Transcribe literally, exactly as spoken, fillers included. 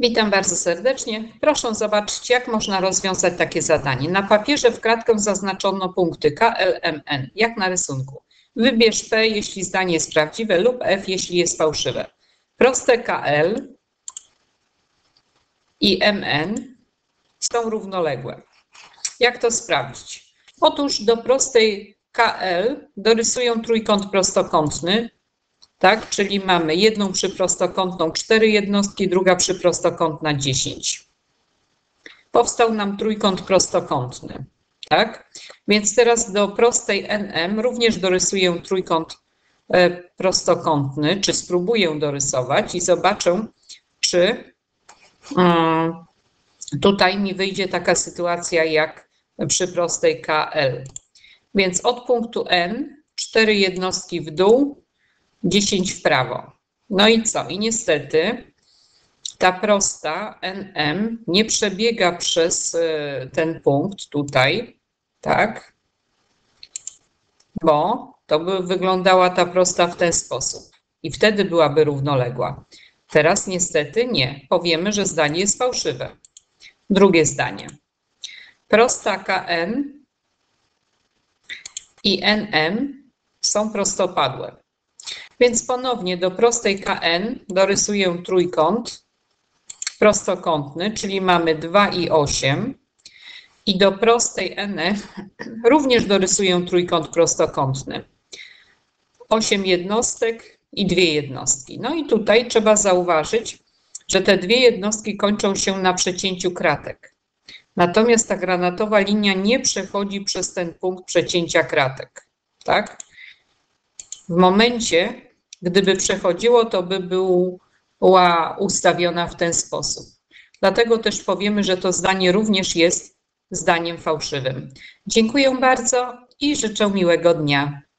Witam bardzo serdecznie. Proszę zobaczyć, jak można rozwiązać takie zadanie. Na papierze w kratkę zaznaczono punkty K, L, M, N, jak na rysunku. Wybierz P, jeśli zdanie jest prawdziwe, lub F, jeśli jest fałszywe. Proste K L i M N są równoległe. Jak to sprawdzić? Otóż do prostej K L dorysuję trójkąt prostokątny, tak? Czyli mamy jedną przyprostokątną cztery jednostki, druga przyprostokątna dziesięć. Powstał nam trójkąt prostokątny, tak? Więc teraz do prostej N M również dorysuję trójkąt prostokątny, czy spróbuję dorysować i zobaczę, czy tutaj mi wyjdzie taka sytuacja jak przy prostej K L. Więc od punktu N cztery jednostki w dół, dziesięć w prawo. No i co? I niestety ta prosta N M nie przebiega przez ten punkt tutaj, tak? Bo to by wyglądała ta prosta w ten sposób i wtedy byłaby równoległa. Teraz niestety nie. Powiemy, że zdanie jest fałszywe. Drugie zdanie. Prosta K N i N M są prostopadłe. Więc ponownie do prostej K N dorysuję trójkąt prostokątny, czyli mamy dwa i osiem. I do prostej N F również dorysuję trójkąt prostokątny. osiem jednostek i dwie jednostki. No i tutaj trzeba zauważyć, że te dwie jednostki kończą się na przecięciu kratek. Natomiast ta granatowa linia nie przechodzi przez ten punkt przecięcia kratek, tak? W momencie, gdyby przechodziło, to by była ustawiona w ten sposób. Dlatego też powiemy, że to zdanie również jest zdaniem fałszywym. Dziękuję bardzo i życzę miłego dnia.